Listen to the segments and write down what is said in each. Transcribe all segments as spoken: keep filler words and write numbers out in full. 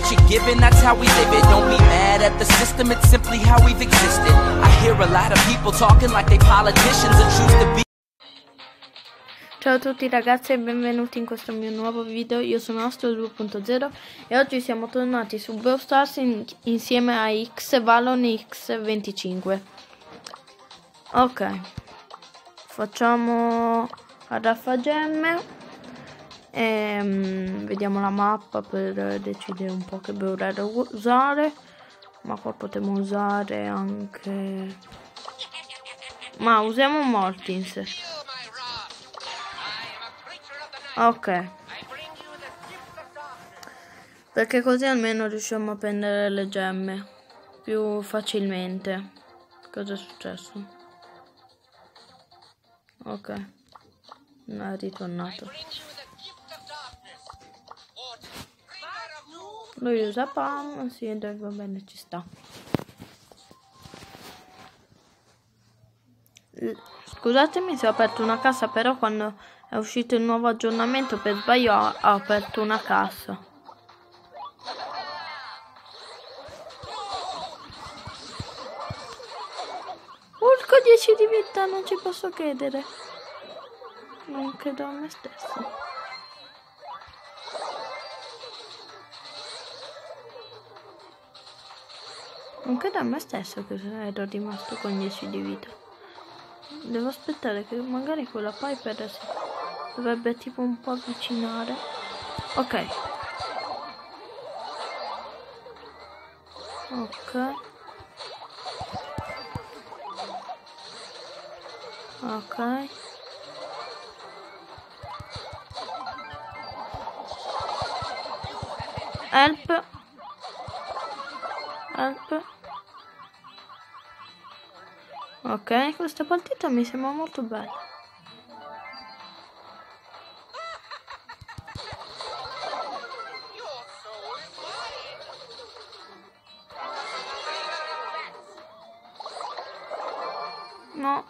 what you're given, that's how we live it. Don't be mad at the system, it's simply how we've existed. I hear a lot of people talking like they politicians and choose to be. Ciao a tutti ragazzi e benvenuti in questo mio nuovo video. Io sono Astro due punto zero e oggi siamo tornati su Brawl Stars in, insieme a X Valon X venticinque. Ok, facciamo a raffagemme e um, vediamo la mappa per decidere un po' che brawler usare. Ma qua potremmo usare anche, ma usiamo Mortins. Ok, perché così almeno riusciamo a prendere le gemme più facilmente. Cosa è successo? Ok, non è ritornato. Lui usa Pam, sì, va bene, ci sta. Scusatemi se ho aperto una cassa, però quando è uscito il nuovo aggiornamento per sbaglio ho aperto una cassa. Urco dieci di vita, non ci posso credere. Non credo a me stesso. Non credo a me stesso che ero rimasto con dieci di vita. Devo aspettare che magari quella Piper si dovrebbe tipo un po' avvicinare. Ok. Ok. Ok. Help. Help. Ok, questa partita mi sembra molto bella. No.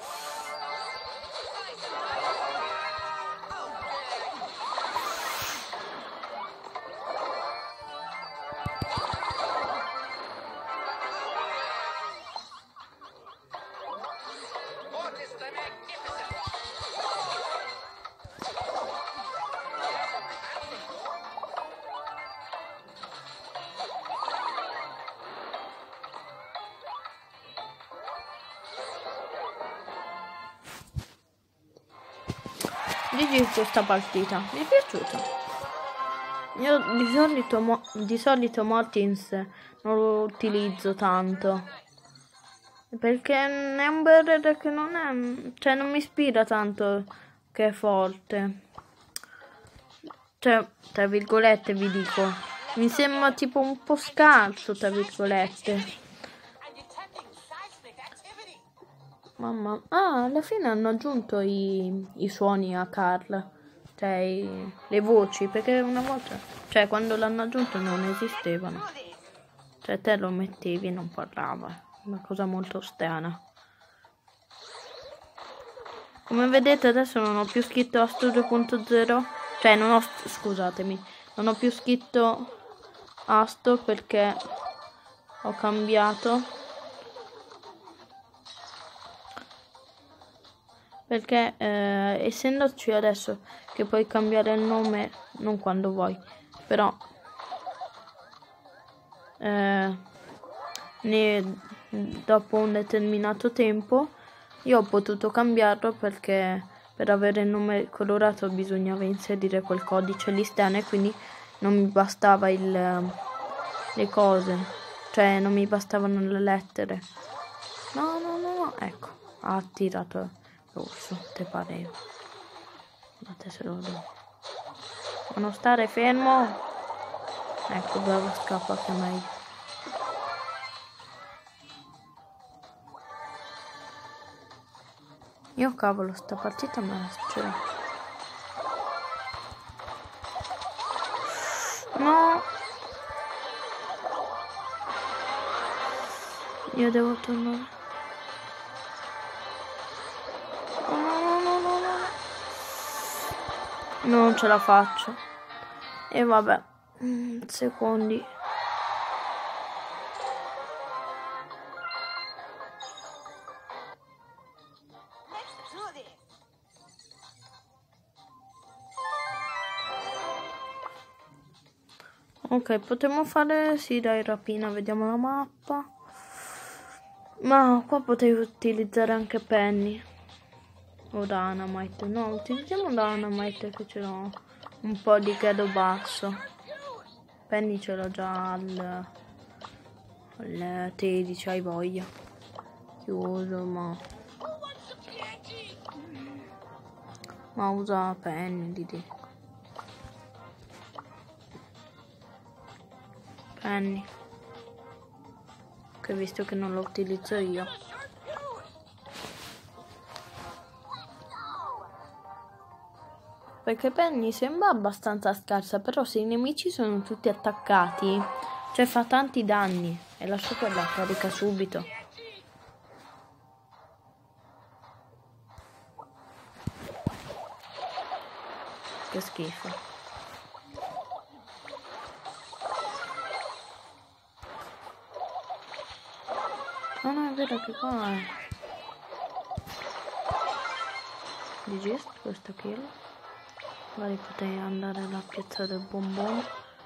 G G questa partita, mi è piaciuta. Io di solito, mo di solito Mortins non lo utilizzo tanto, perché è un brawler che non è, cioè non mi ispira tanto che è forte. Cioè, tra virgolette vi dico, mi sembra tipo un po' scarso, tra virgolette. Mamma, ah, alla fine hanno aggiunto i, i suoni a Carl, cioè i, le voci, perché una volta, cioè quando l'hanno aggiunto non esistevano, cioè te lo mettevi e non parlava, una cosa molto strana. Come vedete adesso non ho più scritto Astro due punto zero, cioè non ho, scusatemi, non ho più scritto Astro perché ho cambiato. Perché eh, essendoci adesso che puoi cambiare il nome, non quando vuoi, però eh, ne, dopo un determinato tempo io ho potuto cambiarlo perché per avere il nome colorato bisognava inserire quel codice listano e quindi non mi bastava il, le cose, cioè non mi bastavano le lettere. No, no, no, no, ecco, ha tirato rosso, te pareva. Guardate se lo do. Ma non stare fermo. Ecco, bravo, scappa che è meglio. Io cavolo, sta partita me la ce l'ho. No. Io devo tornare. No, no, no, no, no. Non ce la faccio. E vabbè. mm, secondi. Ok, potremmo fare, sì dai, rapina, vediamo la mappa. Ma qua potevi utilizzare anche Penny. O Dynamite. No, utilizziamo Dynamite che ce l'ho un po' di grado basso. Penny ce l'ho già al, al tredici, hai voglia. Chiuso, ma... Ma usa Penny, di di. Penny. Che visto che non lo utilizzo io. Perché Penny sembra abbastanza scarsa, però se i nemici sono tutti attaccati, cioè fa tanti danni. E lascio quella, carica subito. Che schifo. Ah no, è vero che qua è... G G questo kill. Magari potrei andare a piazzare il bombone.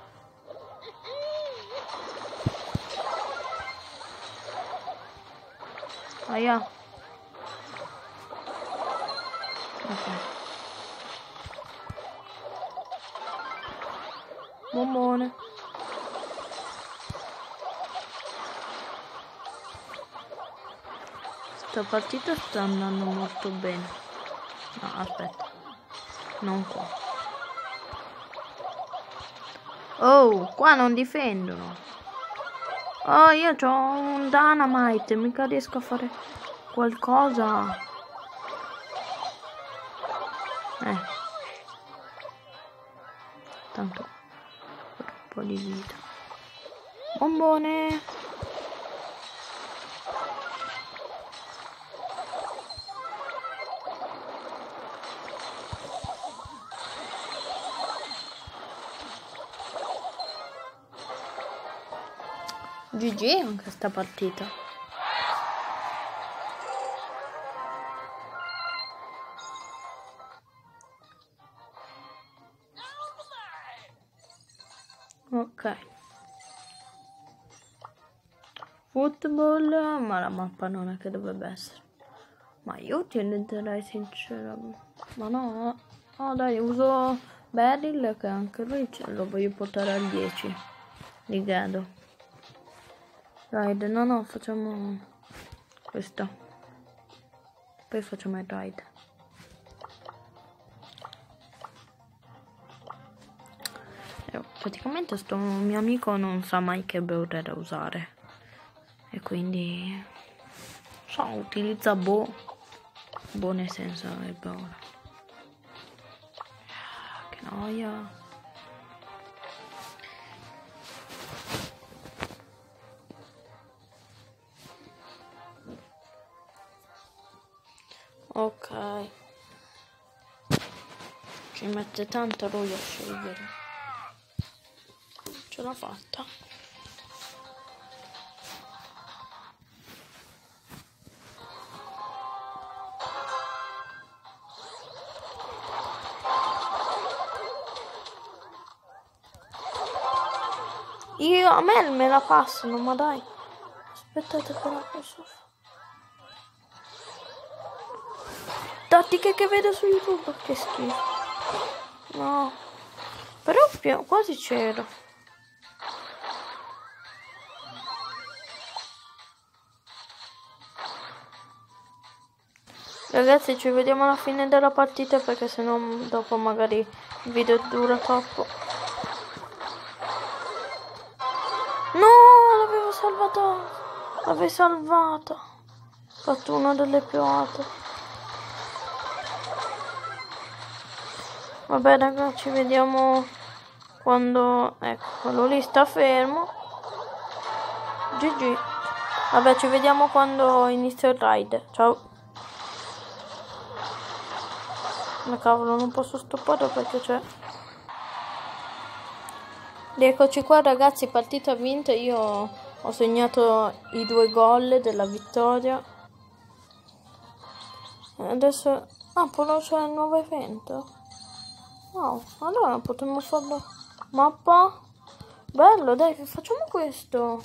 Aia. Ok. Bombone. Questa partita sta andando molto bene. No, aspetta. Non qua. Oh, qua non difendono. Oh, io ho un Dynamite, mica riesco a fare qualcosa. Eh. Tanto un po' di vita. Bombone. G G anche sta partita. Ok. Football, ma la mappa non è che dovrebbe essere. Ma io utilizzerei sinceramente. Ma no, no dai, uso Beryl che anche lui ce lo voglio portare al dieci. Di grado. Ride, no no, facciamo questo. Poi facciamo il ride. E praticamente sto mio amico non sa mai che Bowler usare. E quindi so, utilizza Bo. Bo nel senso il Bowler. Che noia. Ok, ci mette tanto lui a scegliere. Ce l'ho fatta. Io a me me la passano, ma dai. Aspettate che la posso fare. Tattiche che vedo su YouTube, che schifo. No. Però più, quasi c'ero. Ragazzi, ci vediamo alla fine della partita perché sennò dopo magari il video dura troppo. No, l'avevo salvata. L'avevo salvata. Ho fatto una delle più alte. Vabbè ragazzi, ci vediamo quando... Ecco, quello lì sta fermo. G G. Vabbè, ci vediamo quando inizio il ride. Ciao. Ma cavolo, non posso stoppare perché c'è... Eccoci qua ragazzi, partita vinta, io ho segnato i due gol della vittoria. Adesso... Ah, però c'è il nuovo evento. Wow, allora potremmo farlo. Mappa. Bello, dai, facciamo questo.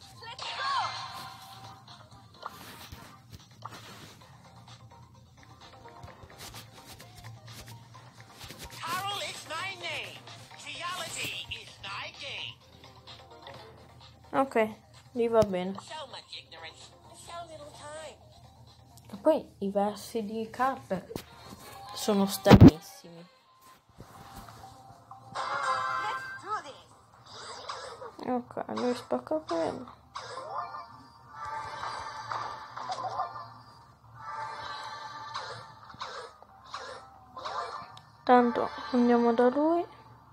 Ok, lì va bene. E poi i versi di Carl sono stranissimi. Ok, lui spacca quello. Tanto andiamo da lui.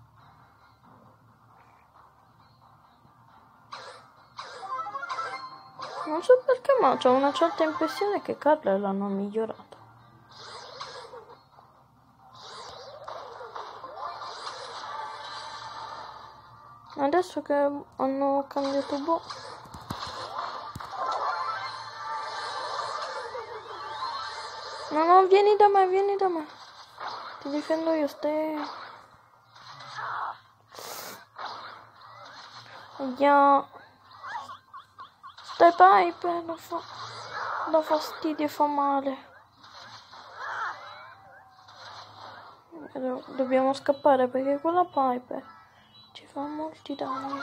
Non so perché, ma ho una certa impressione che Carl l'hanno migliorato. Adesso che hanno cambiato boh. No, no, vieni da me, vieni da me. Ti difendo io, stai... Yeah. Stai Piper, lo fa... dà fastidio e fa male. Dobbiamo scappare perché quella Piper ci fa molti danni.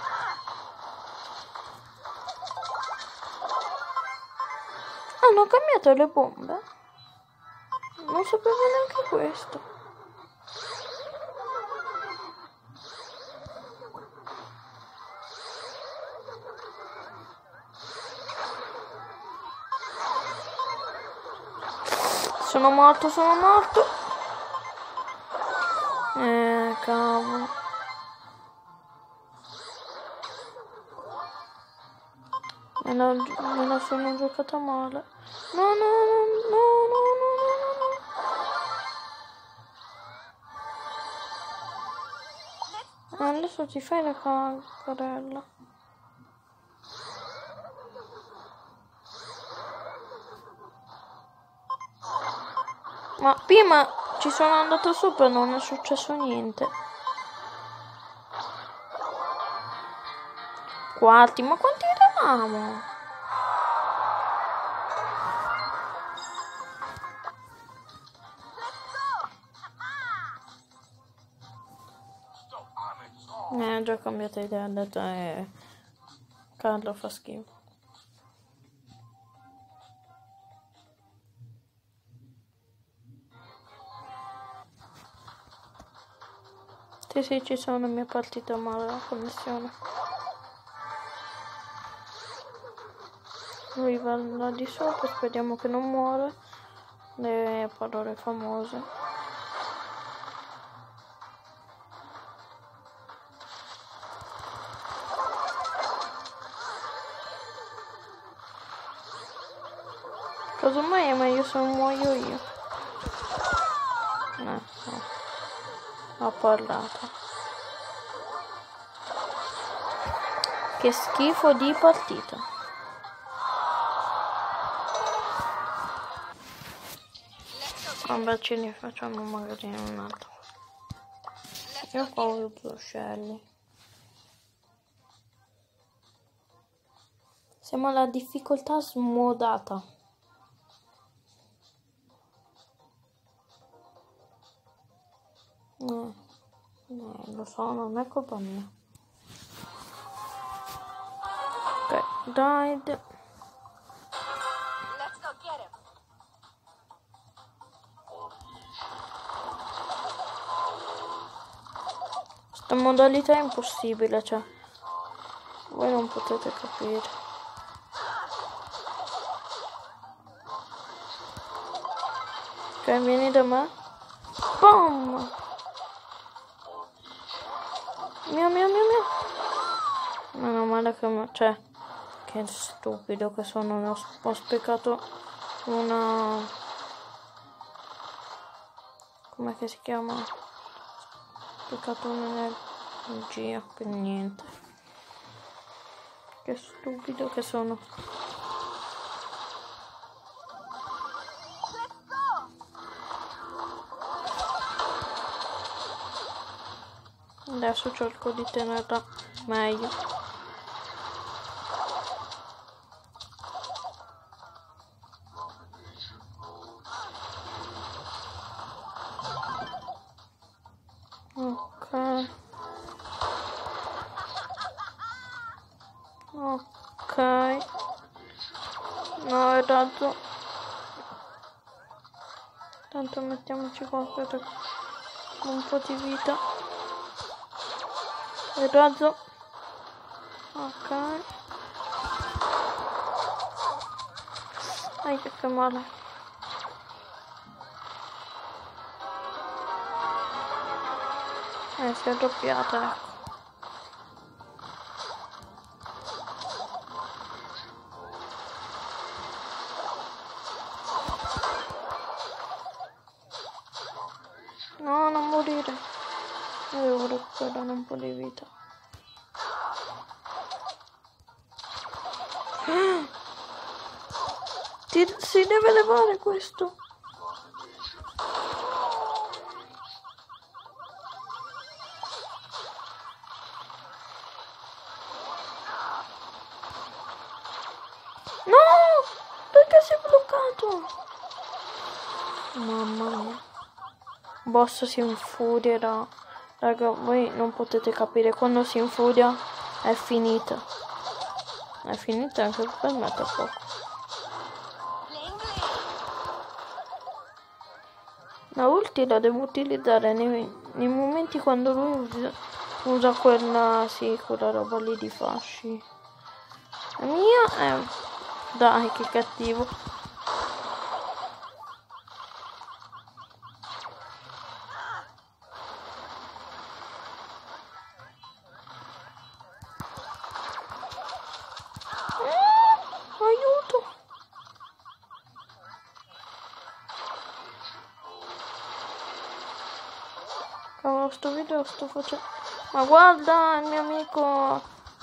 Hanno cambiato le bombe? Non sapevo neanche questo. Sono morto, sono morto. Eh, cavolo. Me la, me la sono giocata male. No, no, no, no, no, no, no, no. Adesso ti fai la cagcarella. Ma prima ci sono andato sopra e non è successo niente. Quarti, ma quanti eravamo? Eh, ho già cambiato idea, ho detto eh, Carlo fa schifo. Sì, sì, ci sono, mi è partita male la connessione. Lui va là di sopra, speriamo che non muore. Le parole famose. Casomai è meglio se muoio io. No, no. Ho parlato. Che schifo di partita. Vabbè, ce ne facciamo magari un altro. Io qua ho due scelli. Siamo alla difficoltà smodata. No, no, lo so, non è colpa mia. Ok, dai. Questa modalità è impossibile, cioè. Voi non potete capire. Ok, vieni da me. Boom! Mio mio mio mio. Meno male che... Cioè, che stupido che sono. Ho, ho sprecato una... Com'è che si chiama? Ho sprecato una... Bugia, per niente. Che stupido che sono. Adesso cerco di tenerla meglio. Ok. Ok. No, è dato. Tanto mettiamoci qua per un po' di vita. Il razzo. Ok. Ai che male. Eh, si è doppiata, ecco. No, non morire. Io devo recuperare un po' di vita. Ti, si deve levare questo. No! Perché si è bloccato? Mamma mia. Boss si infurierà. Raga, voi non potete capire, quando si infuria è finita. È finita anche per me tra poco. La ulti la devo utilizzare nei, nei momenti quando lui usa, usa quella, sì, quella roba lì di fasci. La mia è... Dai, che cattivo. Cavolo, sto video sto facendo... Ma guarda il mio amico!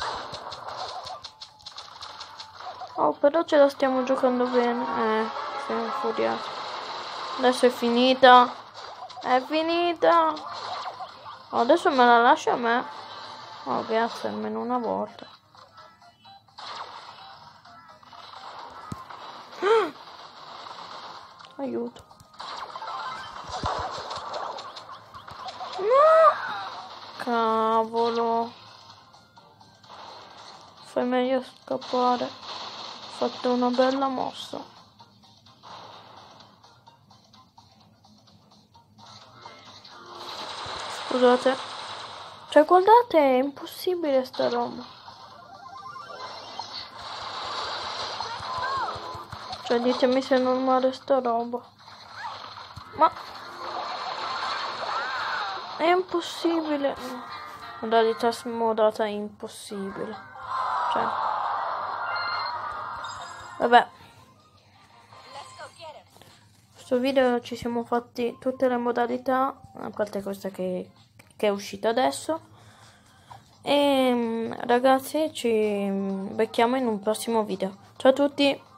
Oh, però ce la stiamo giocando bene. Eh, siamo infuriati. Adesso è finita. È finita. Oh, adesso me la lascia a me. Oh, grazie, almeno una volta. Ah! Aiuto. No! Cavolo. Fai meglio scappare. Ho fatto una bella mossa. Scusate. Cioè, guardate, è impossibile sta roba. Cioè, ditemi se è normale sta roba. Ma... è impossibile. Modalità smodata è impossibile. Cioè... vabbè. Questo video ci siamo fatti tutte le modalità, a parte questa che, che è uscita adesso. E ragazzi, ci becchiamo in un prossimo video. Ciao a tutti.